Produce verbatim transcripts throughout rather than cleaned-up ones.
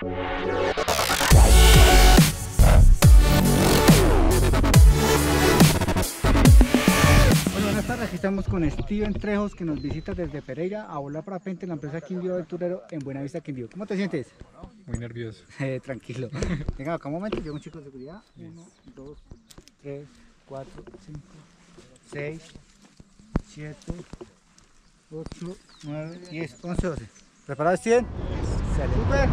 Buenas tardes, aquí estamos con Steven Trejos, que nos visita desde Pereira a volar parapente en la empresa Quindío Aventurero en Buenavista, Quindío. ¿Cómo te sientes? Muy nervioso. Eh, tranquilo. Venga, acá un momento, llega un chico de seguridad. uno, dos, tres, cuatro, cinco, seis, siete, ocho, nueve, diez, once, doce. ¿Preparado, Steven? Sale. ¡Súper!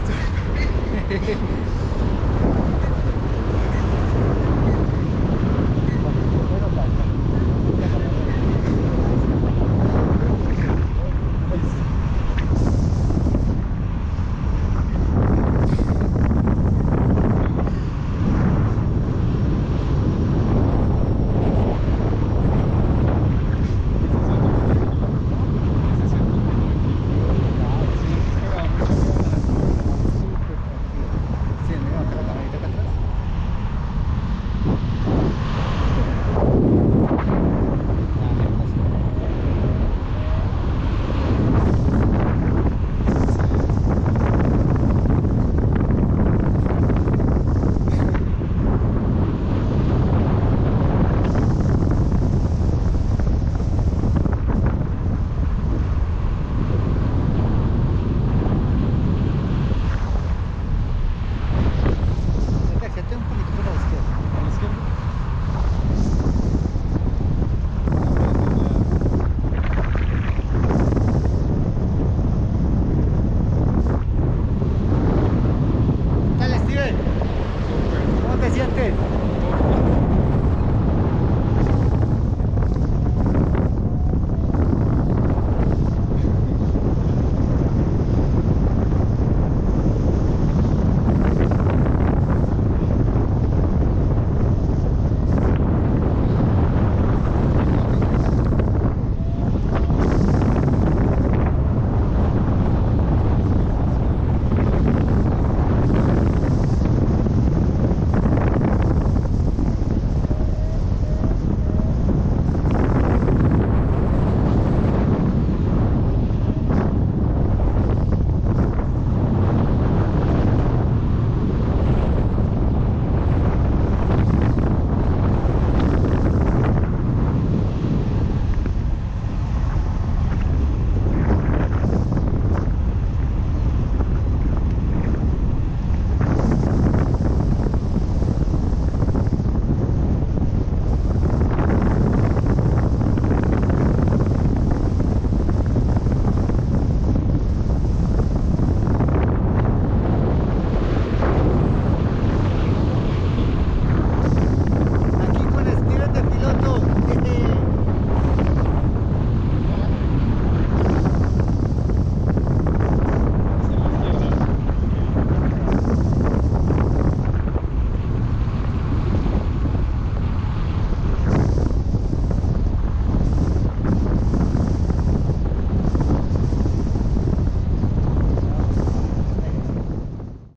Aquí con Steven de piloto.